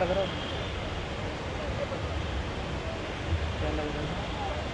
लग रहा है, क्या लग रहा है?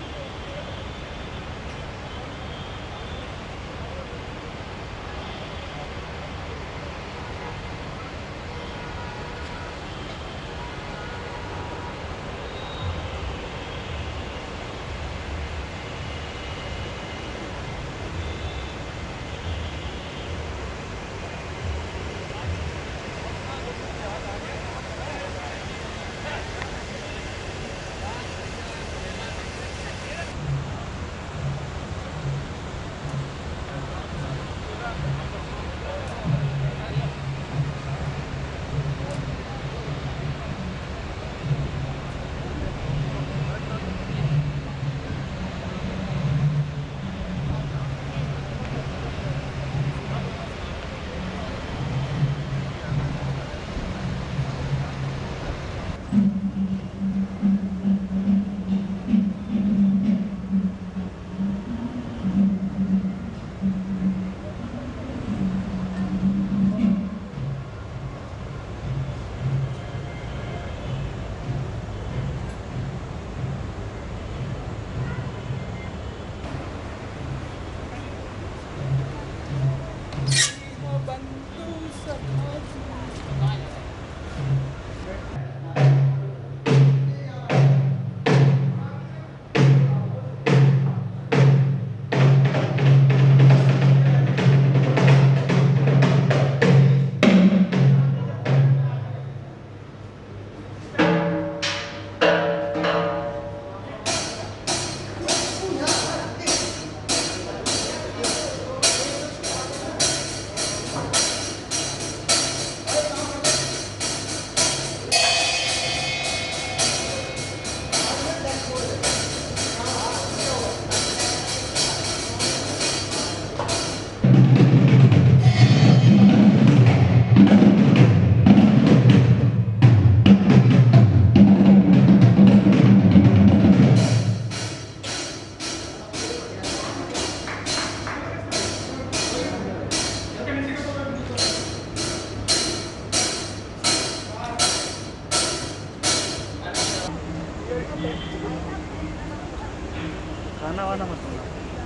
खाना वाना मत खाना।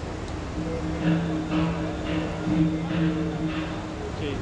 ठीक।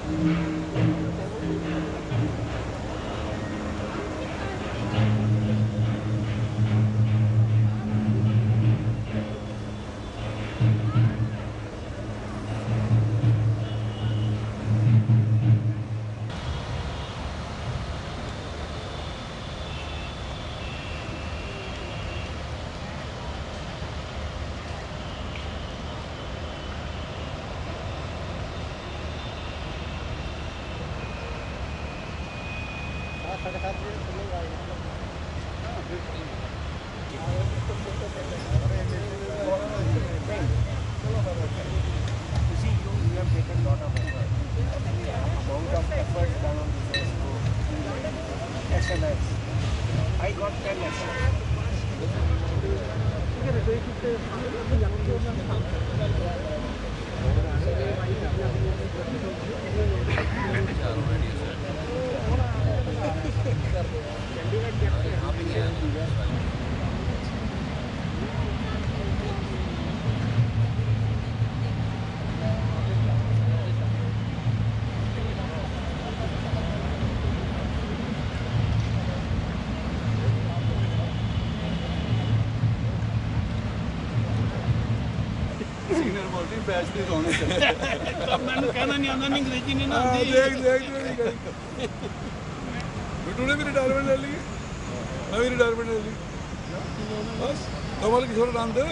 I got 10 बैच नहीं होने चाहिए। तब मैंने कहना नहीं आना, अंग्रेजी नहीं ना आती। देख बिट्टू ने भी रिटायरमेंट ले ली, मैं भी रिटायरमेंट ले ली, बस हमारे किसी और नाम दे।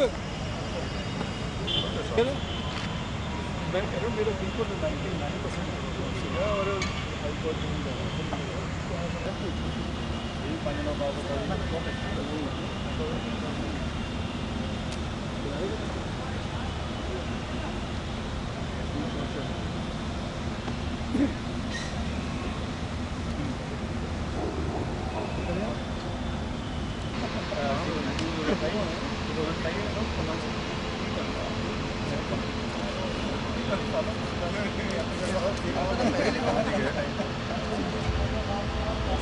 मैं कह रहा हूँ मेरा बिल्कुल 99% और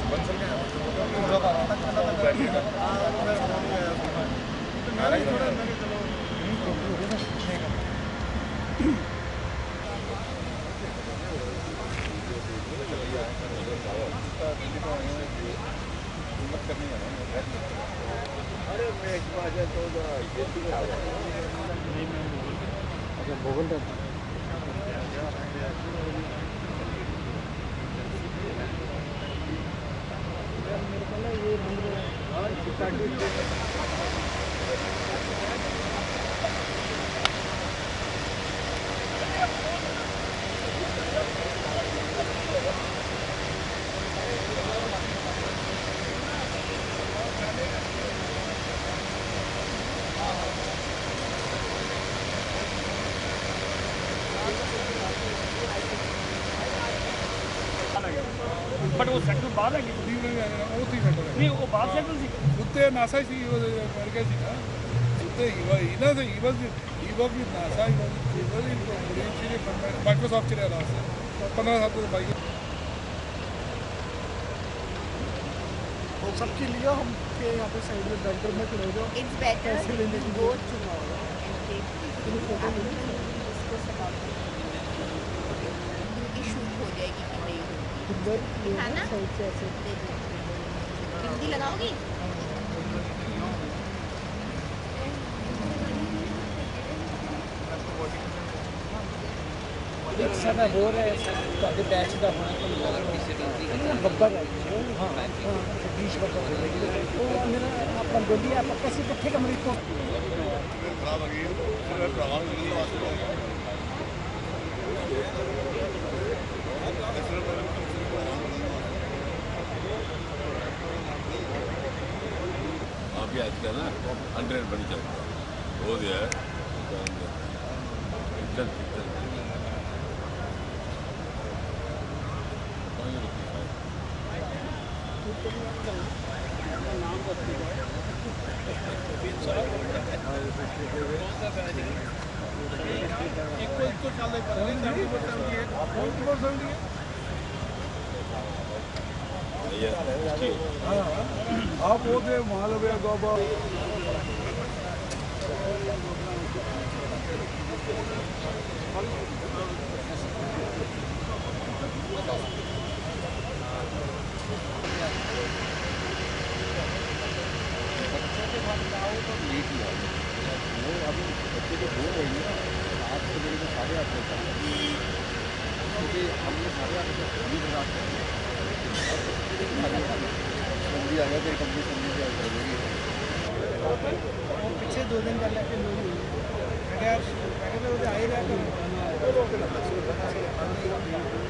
बट वो सेक्टर बाहर है नहीं वो बाहर सेक्टर सी उत्ते नासा सी अमेरिका सी ना उत्ते इना से ही was with NASA he was in Microsoft चले रहा है 15 साल तो भाई सबके लिए हम के यहाँ पे साइड में बेडरूम में खड़े हो जाओ It's better to go tomorrow and take discuss about it. Shoot हो जाएगी कि नहीं होगी है ना हिंदी लगाओगी एक समय हो रहा है तो बैच का होना बब्बर है हाँ हाँ 20 बब्बर तो मेरा आप बोलिए आप कैसे कितने कमरे को अभी आज का ना 100 बन जाएगा हो गया है चल आप वो थे मालव्य गोबा पीछे 2 दिन पहले के लोग आ ही रहा